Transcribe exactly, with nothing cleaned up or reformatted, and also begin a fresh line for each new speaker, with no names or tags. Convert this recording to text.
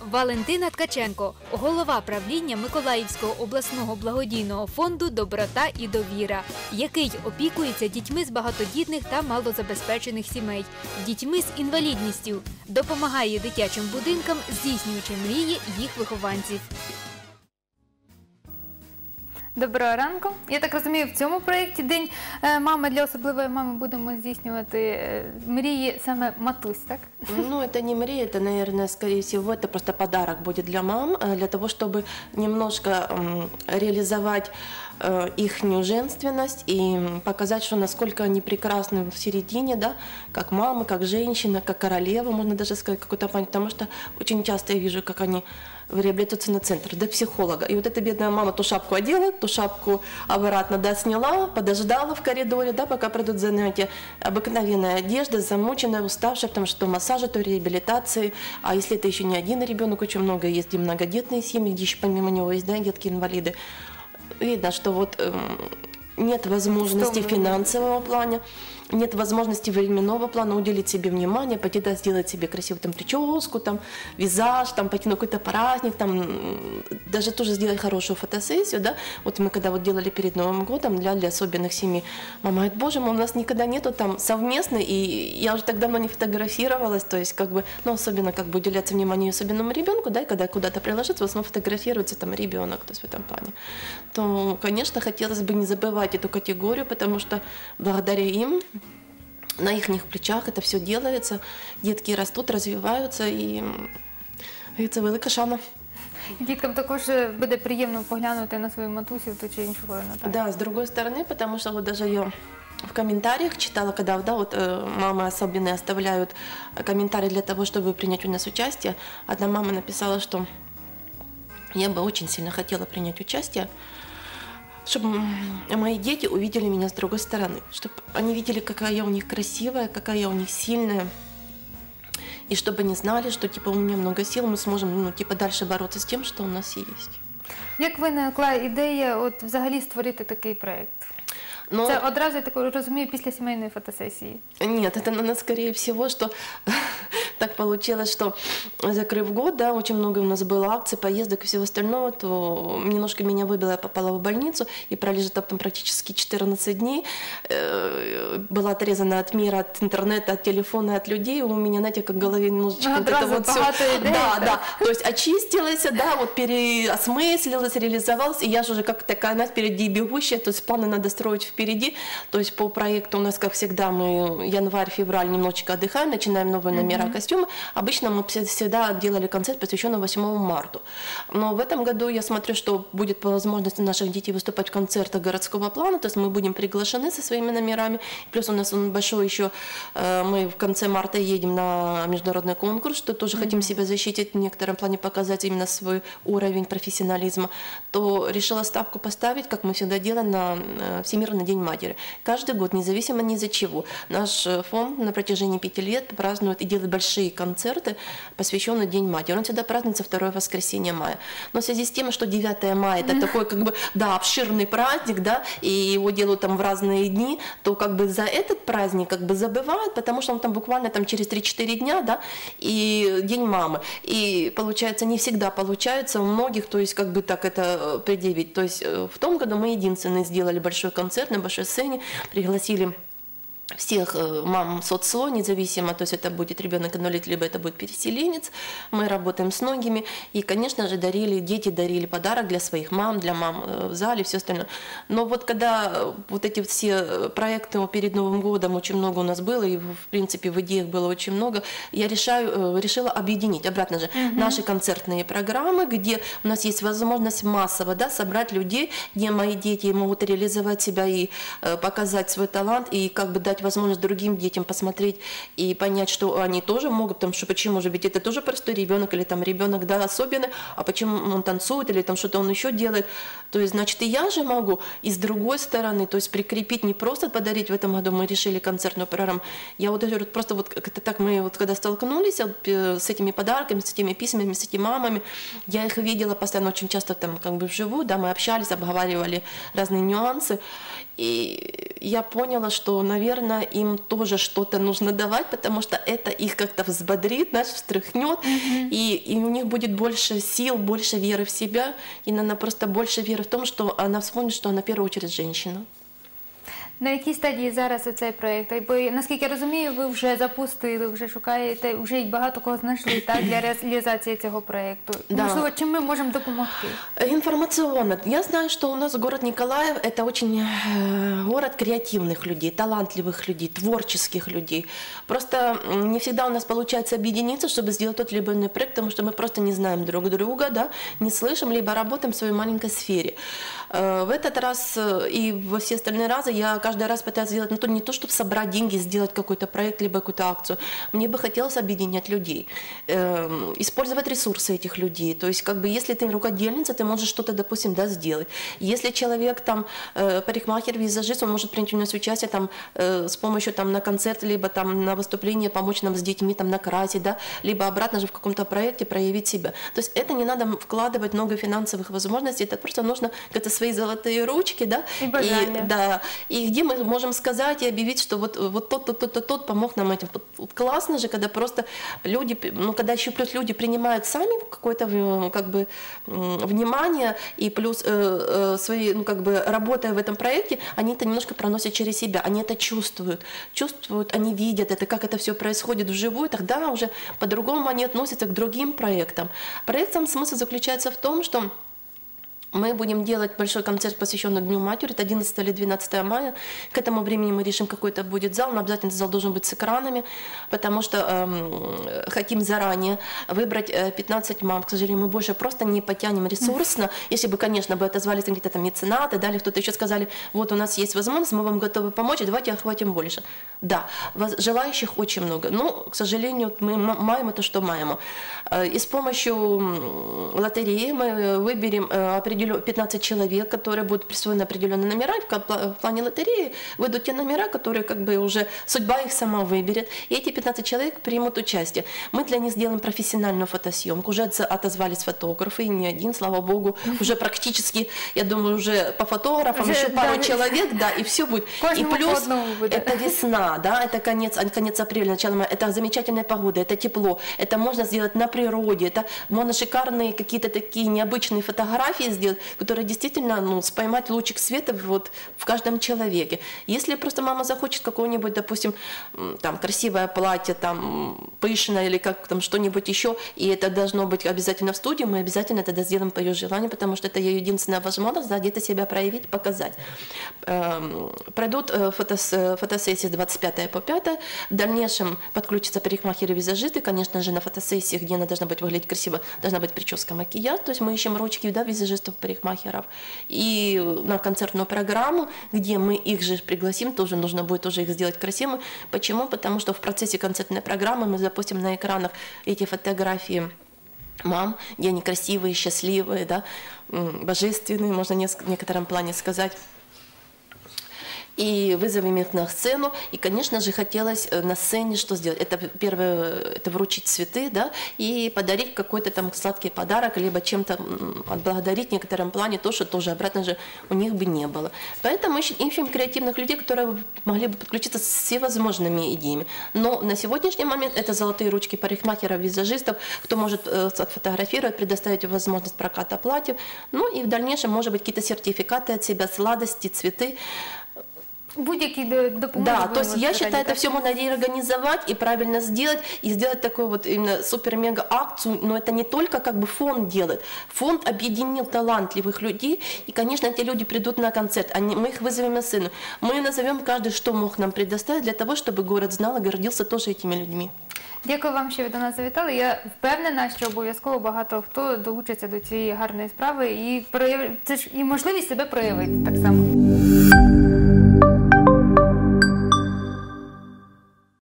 Валентина Ткаченко – голова правління Миколаївського обласного благодійного фонду «Доброта і довіра», який опікується дітьми з багатодітних та малозабезпечених сімей, дітьми з інвалідністю, допомагає дитячим будинкам, здійснюючи мрії їх вихованців.
Доброго ранку. Я так розумію, в цьому проєкті «День мами» для особливої мами будемо здійснювати мрії саме матусь, так?
Ну, это не мрия, это, наверное, скорее всего, это просто подарок будет для мам, для того, чтобы немножко реализовать их женственность и показать, что насколько они прекрасны в середине, да, как мамы, как женщина, как королева, можно даже сказать, какой-то плане, потому что очень часто я вижу, как они в реабилитационный центр, до психолога. И вот эта бедная мама ту шапку одела, ту шапку обратно, да, сняла, подождала в коридоре, да, пока пройдут занятия. Обыкновенная одежда, замученная, уставшая, потому что массажи, то реабилитации. А если это еще не один ребенок, очень много есть и многодетные семьи, где еще помимо него есть, да, детки-инвалиды. Видно, что вот э, нет возможности финансового плана, нет возможности временного плана уделить себе внимание, пойти да, сделать себе красивую там прическу, там визаж, там пойти на какой-то праздник, там даже тоже сделать хорошую фотосессию, да. Вот мы когда вот делали перед Новым годом для, для особенных семей, мама говорит, боже мой, у нас никогда нету там совместно, и я уже так давно не фотографировалась, то есть как бы, ну особенно как бы уделяться вниманию особенному ребенку, да, и когда куда-то приложиться, в основном фотографируется там ребенок, то есть в этом плане. То, конечно, хотелось бы не забывать эту категорию, потому что благодаря им на их плечах это все делается, детки растут, развиваются, и це велика шана.
Діткам також буде приємно поглянути на свою матусю в ту чи іншу сторону.
Да, с другой стороны, потому что вот даже я в комментариях читала, когда да, вот, мамы особенные оставляют комментарии для того, чтобы принять у нас участие. Одна мама написала, что я бы очень сильно хотела принять участие, чтобы мои дети увидели меня с другой стороны, чтобы они видели, какая я у них красивая, какая я у них сильная, и чтобы они знали, что типа у меня много сил, мы сможем ну, типа дальше бороться с тем, что у нас есть.
Як виникла ідея от взагалі створити такий проєкт? Но... Це одразу, я так розумію, після сімейної фотосесії?
Нет, это, наверное, скорее всего, что так получилось, что закрыв год, да, очень много у нас было акций, поездок и всего остального, то немножко меня выбило, я попала в больницу и пролежала там практически четырнадцать дней, была отрезана от мира, от интернета, от телефона, от людей, у меня, знаете, как в голове немножечко вот это вот все,
идей,
да, да, то есть очистилась, да, вот переосмыслилась, реализовалась, и я же уже как такая, знаете, впереди бегущая, то есть планы надо строить впереди, то есть по проекту у нас, как всегда, мы январь-февраль немножечко отдыхаем, начинаем новые номера, mm-hmm. костюмы. Обычно мы всегда делали концерт, посвященный восьмому марта. Но в этом году я смотрю, что будет по возможности наших детей выступать в концертах городского плана, то есть мы будем приглашены со своими номерами. Плюс у нас он большой еще, мы в конце марта едем на международный конкурс, что тоже mm-hmm. хотим себя защитить, в некотором плане показать именно свой уровень профессионализма. То решила ставку поставить, как мы всегда делаем, на Всемирный день матери. Каждый год, независимо ни из-за чего, наш фонд на протяжении пяти лет празднует и делает большие концерты, посвященные День матери. Он всегда празднуется второе воскресенье мая. Но в связи с тем, что девятое мая это такой как бы, да, обширный праздник, да, и его делают там в разные дни, то как бы за этот праздник как бы забывают, потому что он там буквально там через три-четыре дня, да, и День мамы. И получается, не всегда получается у многих, то есть как бы так это предъявить. То есть в том году мы единственные сделали большой концерт на большой сцене, пригласили всех мам соцслой, независимо, то есть это будет ребенок-инвалид, либо это будет переселенец. Мы работаем с многими. И, конечно же, дарили, дети дарили подарок для своих мам, для мам в зале, все остальное. Но вот когда вот эти все проекты перед Новым годом очень много у нас было, и, в принципе, в идеях было очень много, я решаю, решила объединить, обратно же, mm-hmm. наши концертные программы, где у нас есть возможность массово, да, собрать людей, где мои дети могут реализовать себя и показать свой талант, и как бы дать возможность другим детям посмотреть и понять, что они тоже могут, потому что почему же, ведь это тоже простой ребенок, или там ребенок, да, особенный, а почему он танцует, или там что-то он еще делает, то есть, значит, и я же могу, и с другой стороны, то есть прикрепить, не просто подарить, в этом году мы решили концертную программу, я вот говорю, просто вот как-то так мы вот когда столкнулись с этими подарками, с этими письмами, с этими мамами, я их видела постоянно, очень часто там как бы вживую, да, мы общались, обговаривали разные нюансы. И я поняла, что, наверное, им тоже что-то нужно давать, потому что это их как-то взбодрит, знаешь, встряхнет, mm-hmm. и, и у них будет больше сил, больше веры в себя, и, наверное, просто больше веры в том, что она вспомнит, что она в первую очередь женщина.
На якій стадії зараз цей проєкт? Бо, наскільки я розумію, ви вже запустили, вже шукаєте, вже й багато кого знайшли так, для реалізації цього проєкту.
Да.
Можливо, чим ми можемо допомогти?
Информационно. Я знаю, что у нас город Николаев – это очень город креативных людей, талантливых людей, творческих людей. Просто не всегда у нас получается объединиться, чтобы сделать тот либо иной проект, потому что мы просто не знаем друг друга, да, не слышим, либо работаем в своей маленькой сфере. В этот раз и во все остальные разы я каждый раз пытаюсь сделать, ну, то не то, чтобы собрать деньги, сделать какой-то проект, либо какую-то акцию. Мне бы хотелось объединять людей, э, использовать ресурсы этих людей. То есть, как бы, если ты рукодельница, ты можешь что-то, допустим, да, сделать. Если человек, там, э, парикмахер, визажист, он может принять у нас участие, там, э, с помощью, там, на концерт, либо, там, на выступление, помочь нам с детьми, там, накрасить, да, либо обратно же в каком-то проекте проявить себя. То есть, это не надо вкладывать много финансовых возможностей, это просто нужно как-то свои золотые ручки, да,
и, и,
да, и где мы можем сказать и объявить, что вот, вот тот, тот, тот, тот, тот помог нам этим. Вот классно же, когда просто люди, ну, когда еще плюс люди принимают сами какое-то, как бы, внимание, и плюс э, э, свои, ну, как бы, работая в этом проекте, они это немножко проносят через себя, они это чувствуют, чувствуют, они видят это, как это все происходит вживую, тогда уже по-другому они относятся к другим проектам. Проект, сам смысл заключается в том, что мы будем делать большой концерт, посвященный Дню Матери, это одиннадцатого или двенадцатого мая. К этому времени мы решим, какой это будет зал, но обязательно зал должен быть с экранами, потому что э, хотим заранее выбрать э, пятнадцать мам. К сожалению, мы больше просто не потянем ресурсно. Если бы, конечно, бы отозвались где-то там меценаты, да, или кто-то еще сказали, вот у нас есть возможность, мы вам готовы помочь, давайте охватим больше. Да, желающих очень много, но, к сожалению, мы маем то, что маем. И с помощью лотереи мы выберем определенные пятнадцать человек, которые будут присвоены определенные номера, в плане лотереи выйдут те номера, которые, как бы, уже судьба их сама выберет, и эти пятнадцать человек примут участие. Мы для них сделаем профессиональную фотосъемку, уже отозвались фотографы, и не один, слава богу, уже практически, я думаю, уже по фотографам уже, еще пару да, человек, да, и все будет. И плюс это весна, да, это конец, конец апреля, начало мая, это замечательная погода, это тепло, это можно сделать на природе, это можно шикарные какие-то такие необычные фотографии сделать, которые действительно, ну, споймать лучик света вот в каждом человеке. Если просто мама захочет какого-нибудь, допустим, там, красивое платье, там, пышное или как там что-нибудь еще, и это должно быть обязательно в студии, мы обязательно тогда сделаем по ее желанию, потому что это ее единственная возможность, да, где-то себя проявить, показать. Пройдут фотос, фотосессии с двадцать пятого по пятое, в дальнейшем подключатся парикмахеры и визажисты, конечно же, на фотосессии, где она должна быть выглядеть красиво, должна быть прическа, макияж, то есть мы ищем ручки, да, визажистов, парикмахеров, и на концертную программу, где мы их же пригласим, тоже нужно будет тоже их сделать красивыми. Почему? Потому что в процессе концертной программы мы запустим на экранах эти фотографии мам, где они красивые, счастливые, да, божественные, можно в некотором плане сказать. И вызовем их на сцену. И, конечно же, хотелось на сцене что сделать? Это первое, это вручить цветы, да, и подарить какой-то там сладкий подарок, либо чем-то отблагодарить в некотором плане то, что тоже обратно же у них бы не было. Поэтому ищем креативных людей, которые могли бы подключиться с всевозможными идеями. Но на сегодняшний момент это золотые ручки парикмахеров, визажистов, кто может сфотографировать, предоставить возможность проката платьев. Ну и в дальнейшем, может быть, какие-то сертификаты от себя, сладости, цветы.
Будь-які допомоги.
Да, то есть я считаю, это все можно реорганизовать и правильно сделать, и сделать такую вот именно супер-мега-акцию, но это не только как бы фонд делает. Фонд объединил талантливых людей, и, конечно, эти люди придут на концерт, они, мы их вызовем на сцену. Мы назовем каждый, что мог нам предоставить, для того, чтобы город знал и гордился тоже этими людьми.
Дякую вам, що ви до нас завітали. Я впевнена, що обов'язково багато хто долучиться до цієї гарної справи і прояв... це ж і можливість себе проявити так само.